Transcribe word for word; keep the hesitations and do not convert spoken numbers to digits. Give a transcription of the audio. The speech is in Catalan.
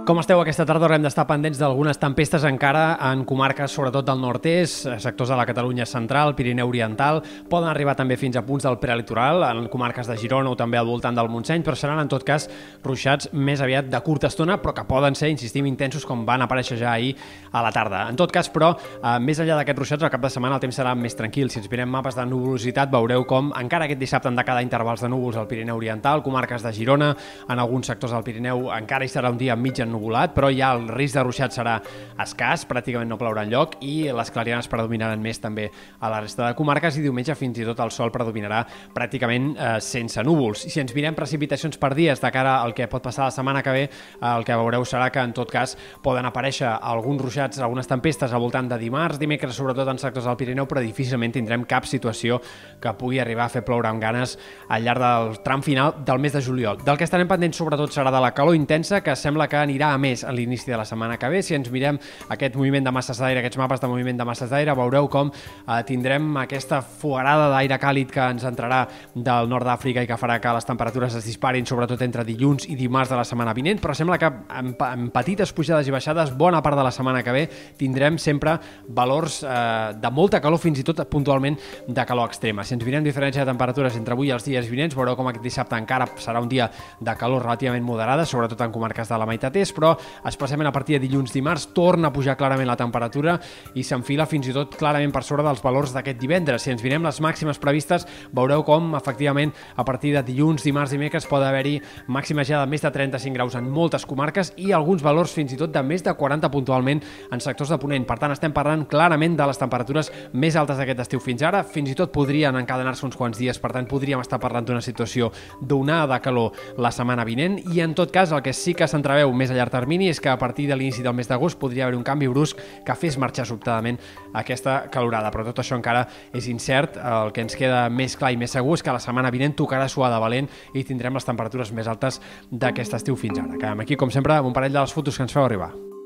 Com esteu aquesta tarda? Haurem d'estar pendents d'algunes tempestes encara en comarques, sobretot del nord-est, sectors de la Catalunya central, Pirineu oriental, poden arribar també fins a punts del prelitoral, en comarques de Girona o també al voltant del Montseny, però seran en tot cas ruixats més aviat de curta estona, però que poden ser, insistim, intensos com van aparèixer ja ahir a la tarda. En tot cas, però, eh, més enllà d'aquests ruixats, al cap de setmana el temps serà més tranquil. Si ens mirem mapes de nuvolositat, veureu com encara aquest dissabte han de quedar intervals de núvols al Pirineu oriental, comarques de Girona, en alguns sectors del Pirineu encara hi serà un dia mig ennuvolat, però ja el risc de ruixat serà escàs, pràcticament no plourà enlloc, i les clarianes predominaran més també a la resta de comarques, i diumenge fins i tot el sol predominarà pràcticament eh, sense núvols. I si ens mirem precipitacions per dies de cara al que pot passar la setmana que ve, eh, el que veureu serà que en tot cas poden aparèixer alguns ruixats, algunes tempestes al voltant de dimarts, dimecres, sobretot en sectors del Pirineu, però difícilment tindrem cap situació que pugui arribar a fer ploure amb ganes al llarg del tram final del mes de juliol. Del que estarem pendents sobretot serà de la calor intensa, que sembla que anirà a més a l'inici de la setmana que ve. Si ens mirem aquest moviment de masses d'aire, aquests mapes de moviment de masses d'aire, veureu com eh, tindrem aquesta fogarada d'aire càlid que ens entrarà del nord d'Àfrica i que farà que les temperatures es disparin, sobretot entre dilluns i dimarts de la setmana vinent, però sembla que en, en petites pujades i baixades, bona part de la setmana que ve, tindrem sempre valors eh, de molta calor, fins i tot puntualment de calor extrema. Si ens mirem diferència de temperatures entre avui i els dies vinents, veureu com aquest dissabte encara serà un dia de calor relativament moderada, sobretot en comarques de la meitat est, però especialment a partir de dilluns-dimarts torna a pujar clarament la temperatura i s'enfila fins i tot clarament per sobre dels valors d'aquest divendres. Si ens mirem les màximes previstes, veureu com efectivament a partir de dilluns, dimarts, dimecres pot haver-hi màximes ja de més de trenta-cinc graus en moltes comarques i alguns valors fins i tot de més de quaranta puntualment en sectors de Ponent. Per tant, estem parlant clarament de les temperatures més altes d'aquest estiu fins ara, fins i tot podrien encadenar-se uns quants dies, per tant podríem estar parlant d'una situació d'onada de calor la setmana vinent, i en tot cas el que sí que s'entreveu més a llarg termini és que a partir de l'inici del mes d'agost podria haver un canvi brusc que fes marxar sobtadament aquesta calorada, però tot això encara és incert. El que ens queda més clar i més segur és que la setmana vinent tocarà suar de valent i tindrem les temperatures més altes d'aquest estiu fins ara. Acabem aquí, com sempre, amb un parell de les fotos que ens feu arribar.